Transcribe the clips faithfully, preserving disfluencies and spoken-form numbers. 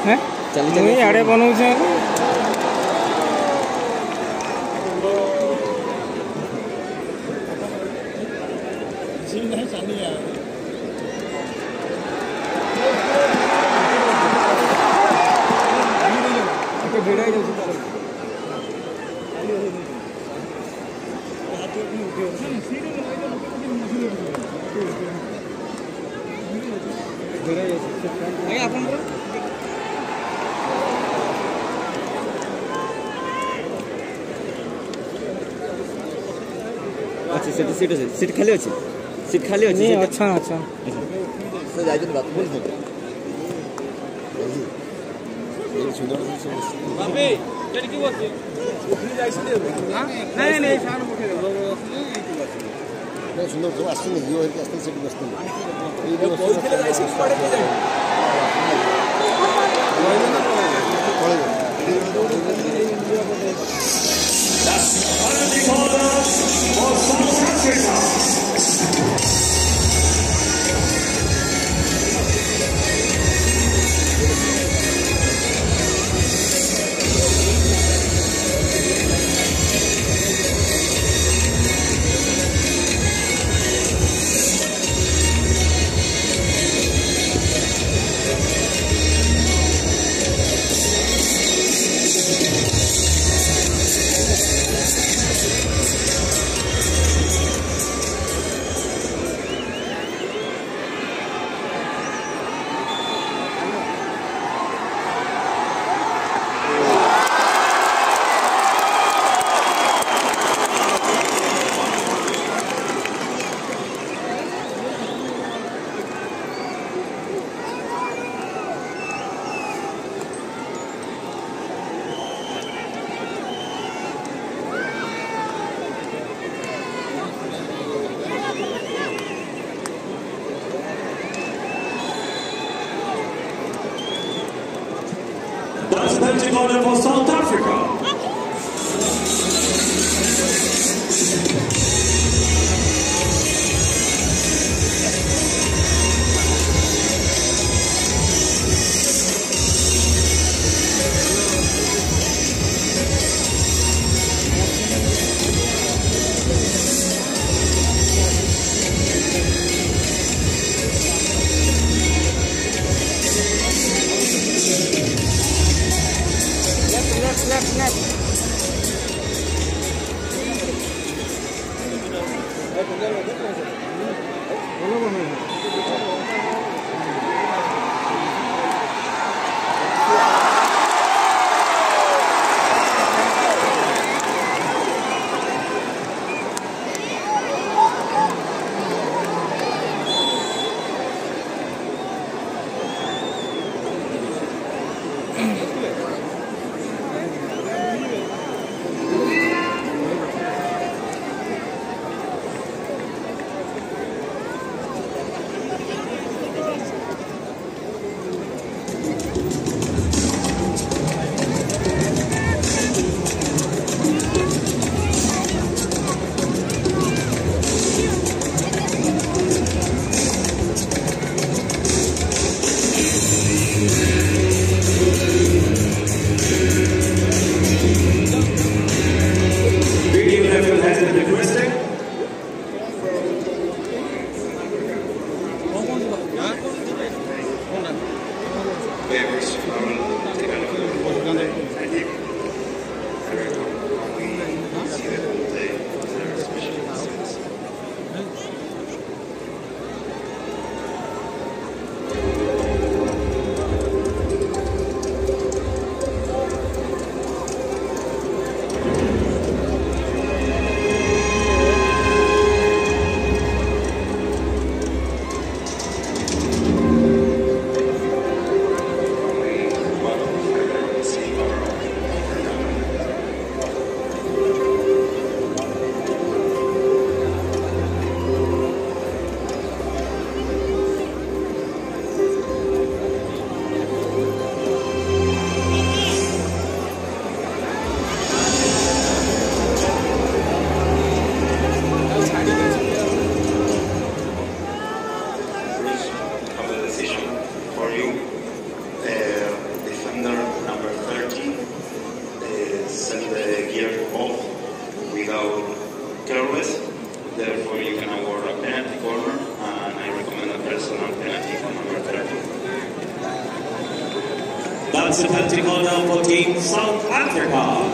हैं मुई आड़े बनाऊँ अच्छा सीट सीट सीट खाली अच्छी सीट खाली अच्छी अच्छा अच्छा तो जाइए बात बोल दो सुंदर बाबे केडी की बस उठी जाइस दे हां नहीं नहीं सार उठे नहीं सुंदर जो आस्ते नहीं यो है आस्ते सीट बसते ये जो बहुत खेले जाइस पड़े के जाए That's the order for South Africa. That's the order for South Africa. left left here off without careless. Therefore, you can award a penalty corner, and I recommend a personal penalty for number thirty. That's the penalty call now for Team South Africa.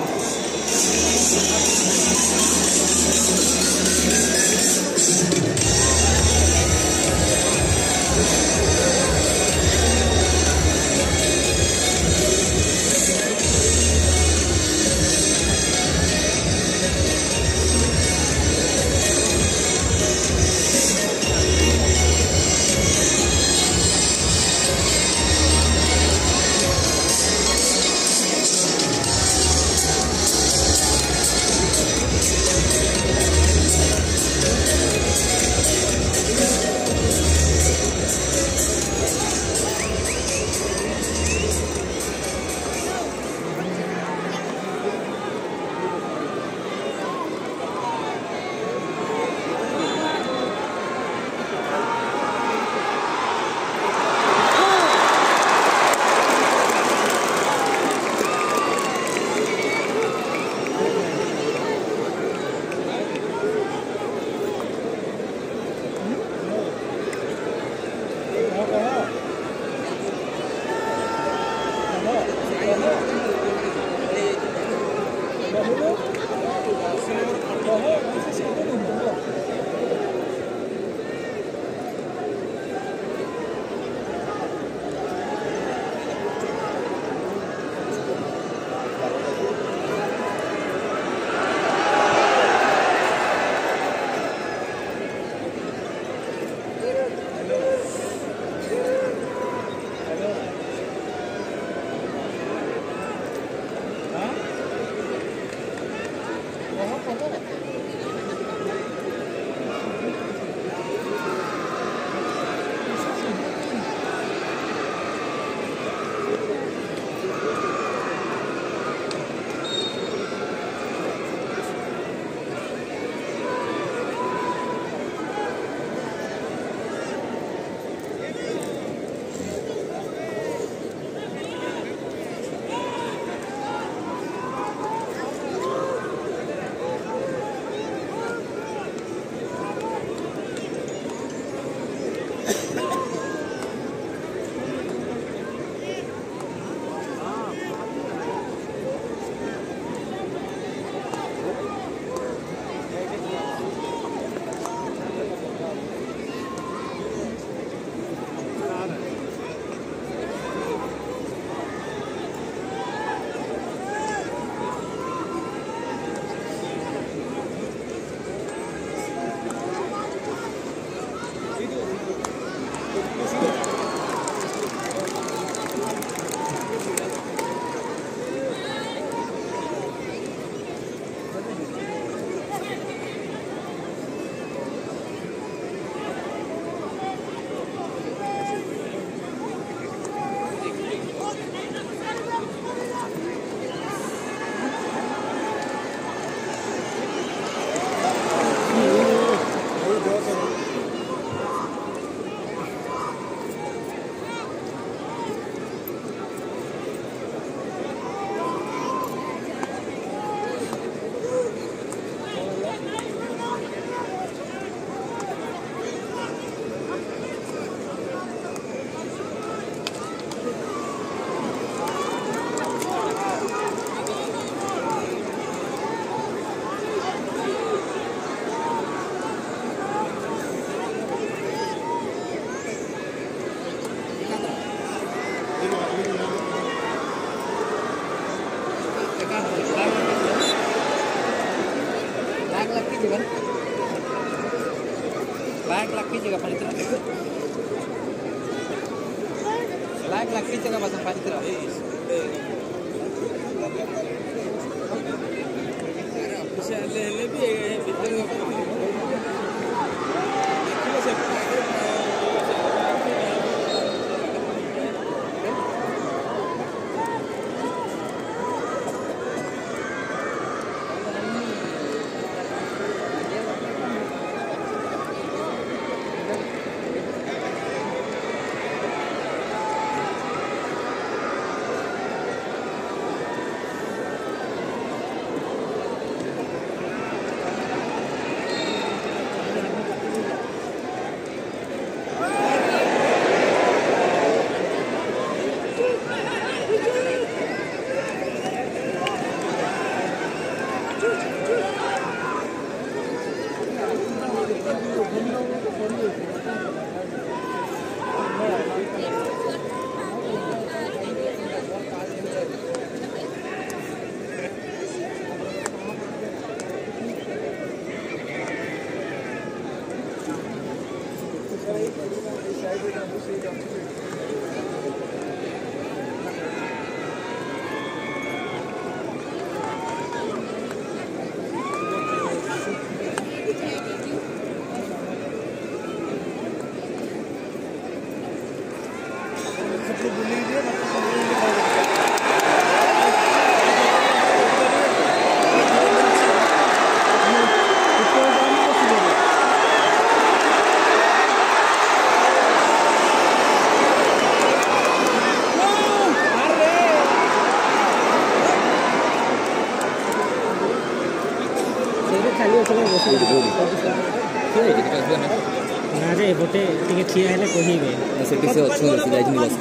ନାରେ ଏପଟେ ଟିକେ ଠିଆ ହେଲେ କହିବେ ସେଠି ସେ ଅଛନ୍ତି ଯାଇଛନ୍ତି ବସ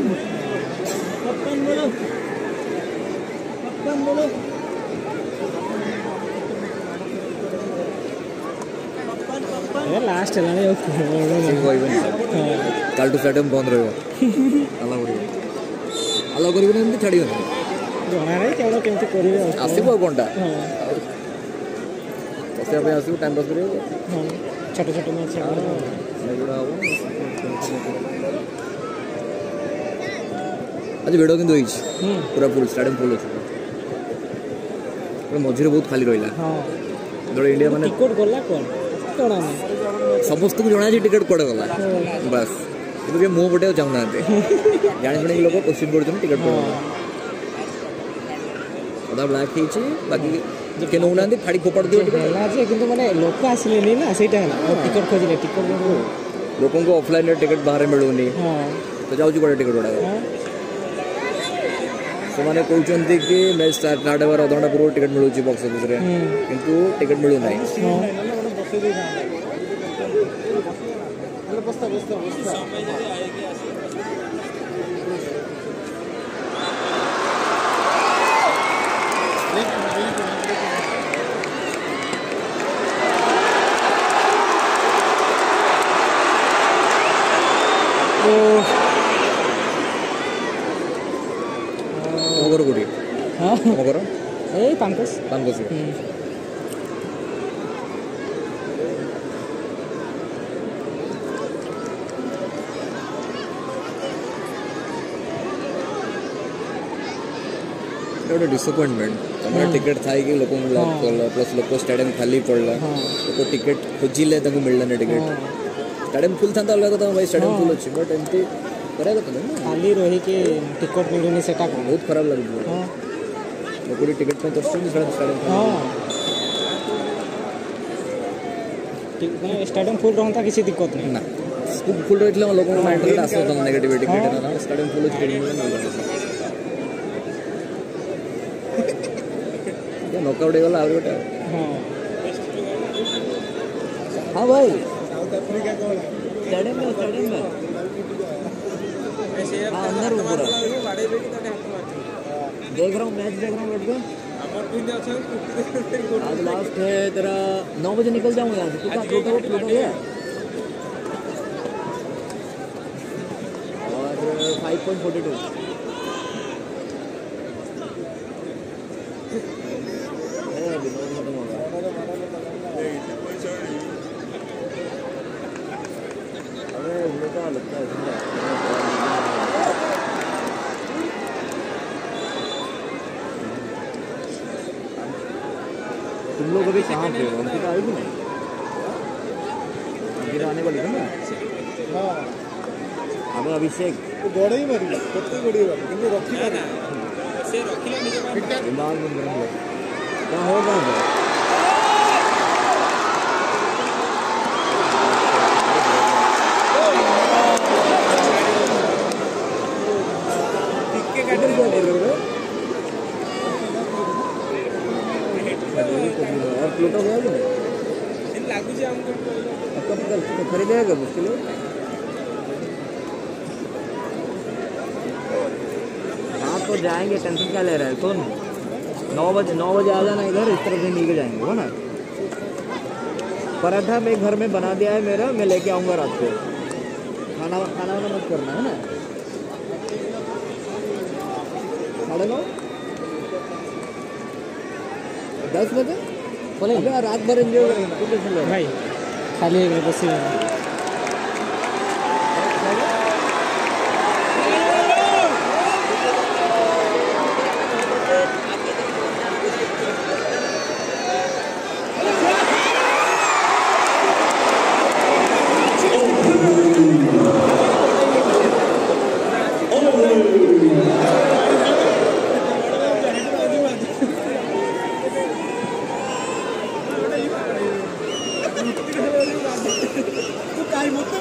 ଲାଷ୍ଟ ହେଲାଣି କହିବେନି କାଲିଠୁ ଷ୍ଟାଡିୟମ ବନ୍ଦ ରହିବ ଆଲାଉ କରିବ ଆଲାଉ କରିବେନି ଏମିତି ଛାଡ଼ିବେନି ଜଣା ନାହିଁ କେବଳ କେମିତି କରିବେ ଆସିବ ଆଉ କ'ଣଟା ବସିବା ପାଇଁ ଆସିବୁ ଟାଇମ୍ ପାସ୍ କରିବ ଛୋଟ ଛୋଟ ମ୍ୟାଚ୍ ଏଗୁଡ଼ା ହବ ଆଜି ଭିଡ଼ କିନ୍ତୁ ହେଇଛି ପୁରା ଫୁଲ୍ ଷ୍ଟାଡିୟମ ଫୁଲ୍ ଅଛି ପୁରା ମଝିରେ ବହୁତ ଖାଲି ରହିଲା ଯେତେବେଳେ ଇଣ୍ଡିଆ ମାନେ ଟିକେଟ୍ ଗଲା କ'ଣ ଜଣା ନାହିଁ ସମସ୍ତଙ୍କୁ ଜଣା ଅଛି ଟିକେଟ୍ କୁଆଡ଼େ ଗଲା ବାସ୍ କିନ୍ତୁ କିଏ ମୁହଁ ପଟେ ଆଉ ଚାହୁଁନାହାନ୍ତି ଜାଣି ଶୁଣିକି ଲୋକ କୋଶ୍ଚିନ୍ କରୁଛନ୍ତି ଟିକେଟ୍ କୁଆଡ଼େ ଗଲା ଅଧା ବ୍ଲାକ୍ ହେଇଛି ବାକି କିଏ ନେଉନାହାନ୍ତି ଫାଡ଼ି ଫୋପାଡ଼ି ଦିଅ ଟିକେ କିନ୍ତୁ ମାନେ ଲୋକ ଆସିଲେନି ନା ସେଇଟା ହେଲା ଟିକେଟ୍ ଖୋଜିଲେ ଟିକେଟ୍ ଲୋକଙ୍କୁ ଅଫଲାଇନ୍ରେ ଟିକେଟ୍ ବାହାରେ ମିଳୁନି ତ ଯାଉଛି କୁଆଡ଼େ ଟିକେଟ୍ ଗୁଡ଼ାକ ସେମାନେ କହୁଛନ୍ତି କି ମ୍ୟାଚ୍ ଷ୍ଟାର୍ଟ ହେବାର ଅଧଘଣ୍ଟା ପୂର୍ବରୁ ଟିକେଟ୍ ମିଳୁଛି ବକ୍ସ ଅଫିସ୍ରେ କିନ୍ତୁ ଟିକେଟ୍ ମିଳୁନାହିଁ ଘର କୋଉଠି ତମ ଘର ଏଇ ପାଙ୍କସ ପାଙ୍କସ ଗୋଟେ ଡିସଆପଏଣ୍ଟମେଣ୍ଟ ତମର ଟିକେଟ୍ ଥାଇକି ଲୋକଙ୍କୁ ଲକ୍ କଲା ପ୍ଲସ୍ ଲୋକ ଷ୍ଟାଡିୟମ୍ ଖାଲି ପଡ଼ିଲା ଲୋକ ଟିକେଟ୍ ଖୋଜିଲେ ତାଙ୍କୁ ମିଳିଲାନି ଟିକେଟ୍ ଷ୍ଟାଡିୟମ୍ ଫୁଲ୍ ଥାନ୍ତା ଅଲଗା କଥା ଭାଇ ଷ୍ଟାଡିୟମ୍ ଫୁଲ୍ ଅଛି ବଟ୍ ଏମିତି କରିବା କଥା ନୁହେଁ ଖାଲି ରହିକି ଟିକେଟ୍ ମିଳୁନି ସେଟା ବହୁତ ଖରାପ ଲାଗୁଛି ଲୋକ ଟିକେଟ୍ ପାଇଁ ଦର୍ଶୁଛନ୍ତି ଷ୍ଟାଡିୟମ୍ ଷ୍ଟାଡିୟମ୍ ଫୁଲ୍ ରହନ୍ତା କିଛି ଦିକ୍କତ ନାହିଁ ନା ଫୁଲ୍ ରହିଥିଲେ ଲୋକଙ୍କ ମାଇଣ୍ଡରେ ଆସିଥାନ୍ତା ନେଗେଟିଭ୍ ଟିକେଟ୍ ଷ୍ଟାଡିୟମ୍ ଫୁଲ୍ ଅଛି ନକଆଉଟ୍ ହେଇଗଲା ଆହୁରି ଗୋଟେ हाँ भाई स्टेडियम में स्टेडियम में हाँ अंदर पूरा देख रहा हूँ मैच देख रहा हूँ बैठ के आज लास्ट है तेरा नौ बजे निकल जाऊँगा यहाँ से कितना फ्लूट हो फ्लूट हो गया और फाइव पॉइंट फोर्टी टू लगता है तुम लोग अभी कहाँ पे हो अंकिता आएगी नहीं अंकिता आने वाली है ना अबे अभिषेक गोड़े ही मरी कत्ते गोड़ी वाली किंतु रखी ना से रखिला निजे दिमाग में गरम है क्या हो रहा है और प्लूटो गया कि नहीं लागू जे हमको कब कल खरीदेगा मुश्किल है हाँ तो जाएंगे टेंशन क्या ले रहा है सुन नौ बजे नौ बजे आ जाना इधर इस तरफ से मिल जाएंगे हो ना पराठा मैं घर में बना दिया है मेरा मैं लेके आऊँगा रात को खाना खाना वाना मत करना है ना साढ़े नौ दस बजे बोले रात भर एंजॉय करेंगे भाई खाली बस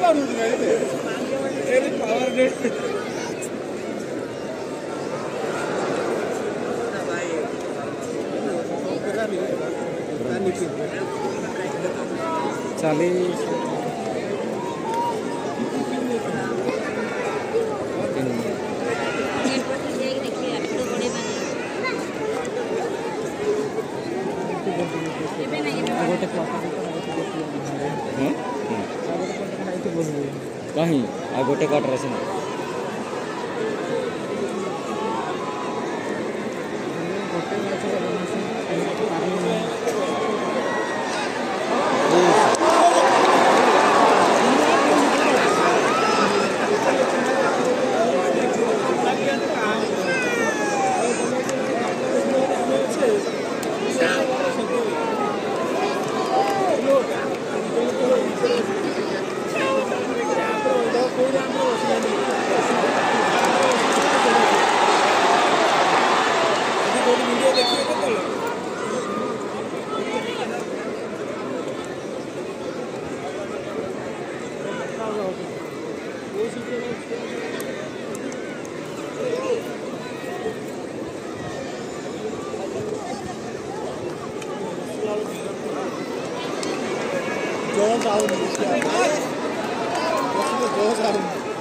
चालीस कहीं आ गोटे क्वार्टर आसे Jones out. Jones out.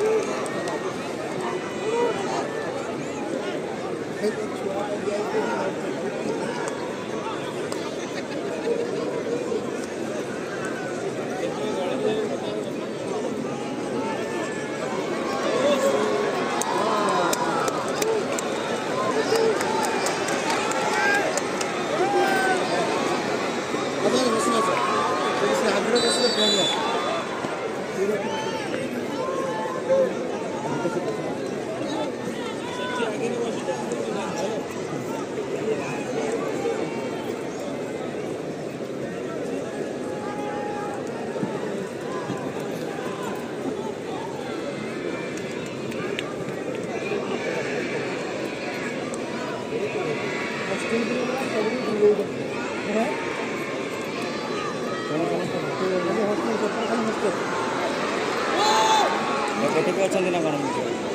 କେତେ ଅଛନ୍ତି ନା କଣ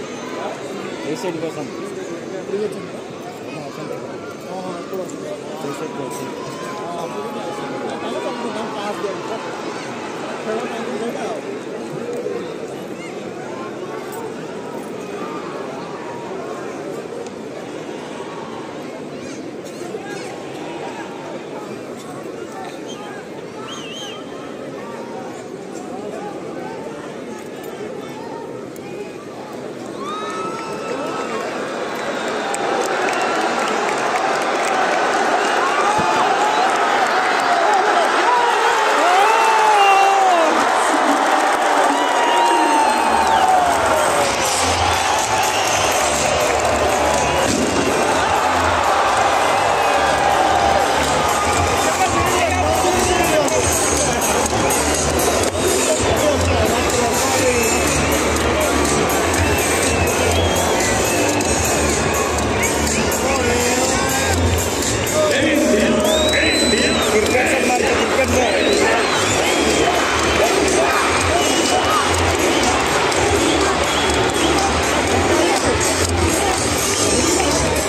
ଏଇ ସାଇଡ୍ ଅଛନ୍ତି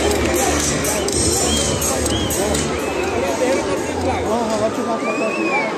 हाँ हाँ